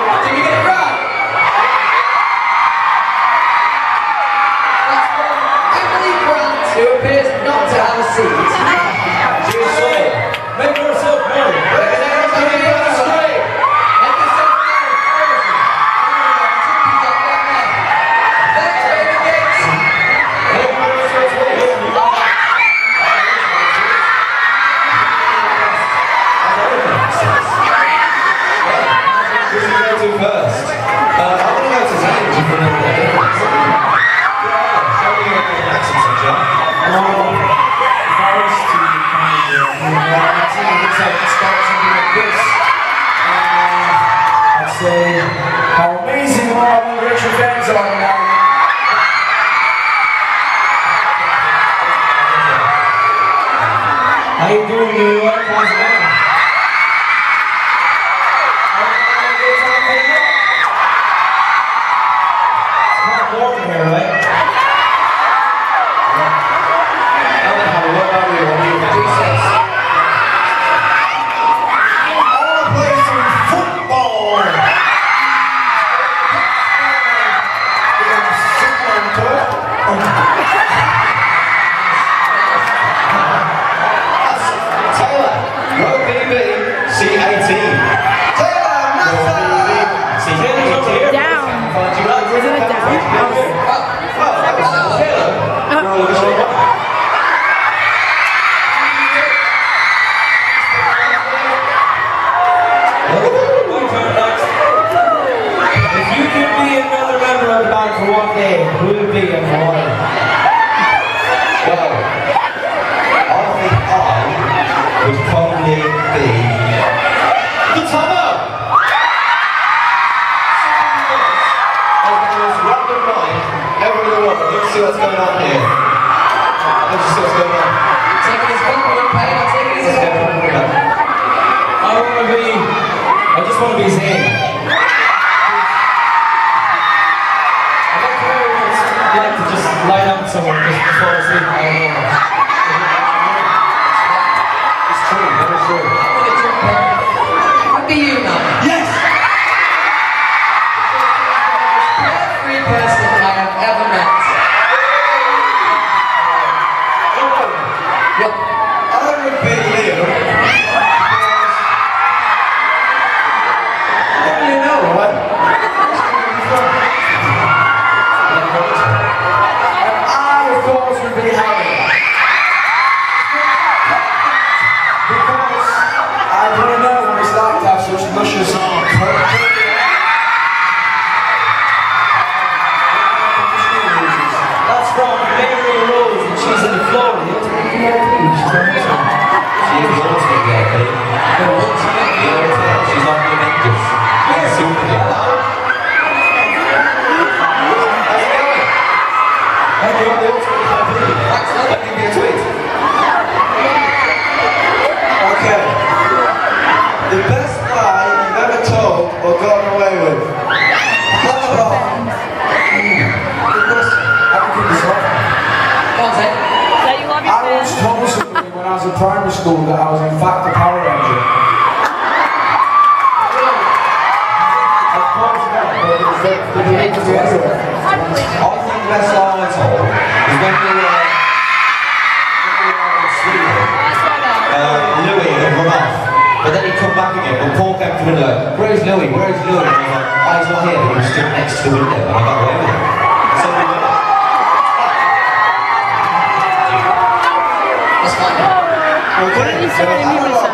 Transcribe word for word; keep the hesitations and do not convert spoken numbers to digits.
Did you get it right? That's from Emily Grant, who appears not to have a seat. Cheers, Soul. Make yourself known. First. Uh, I'm going to go to Zane to put in the difference. Yeah, show me your accent, John. No, first to kind of, I'd say it's like start something like this. Uh, I'd say how amazing all the Richard fans are now. How you doing, New York? How's it going? Warm here, right? All play some football. Taylor, row B B, C eighteen. Taylor, C eighteen. Down. Isn't it down? If you could be another member of the band for one day, who would it be and why? Well, I think I would probably be the Tomo! Most random mind ever in the world. Let's see what's going on here. Let's see what's going on. Taking his compliment, Payne. I'm taking his compliment. I want to be, I just want to be Zayn. I like to know when it's like to just lie down somewhere just before I sleep. I don't know. It's true, very true. I'm gonna jump in. I'd be you, man. Yes! Every person I have ever met. Yep. I would be Leo. I don't really know, right? I, of course, would be Harry. Because I don't know what it's like to have such luscious arms. That's from Mary Rose and she's in the floor. The ultimate V I P. She's amazing. She is the ultimate V I P. The ultimate V I P. She's like the Avengers. She's a superhero. Hey, you're the ultimate V I P. Let me be a tweet. Okay. The best lie you've ever told or gotten away with? That's wrong. Good question. I can keep this up. Go on, Zane. That you love your I once fans. told somebody when I was in primary school that I was in fact a Power Ranger. Of course not, but it's the, the behaviour to everyone. I believe it. I think the best lie I told is when we were uh, when we were out in Sweden. I saw that. Uh, Louis had run off, but then he'd come back again. And Paul came to me like, "Where's Louis? Where's Louis?" And I was like, "Oh, he's not here." He was stood next to the window, and I got away with it. So we went. That's fine. Okay. You started me myself.